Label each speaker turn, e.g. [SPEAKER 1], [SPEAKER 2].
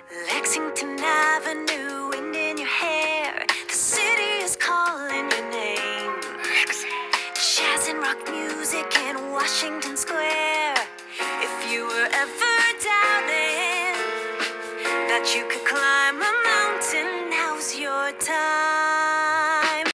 [SPEAKER 1] Lexington Avenue, wind in your hair. The city is calling your name. Jazz and rock music in Washington Square. If you were ever doubting that you could climb a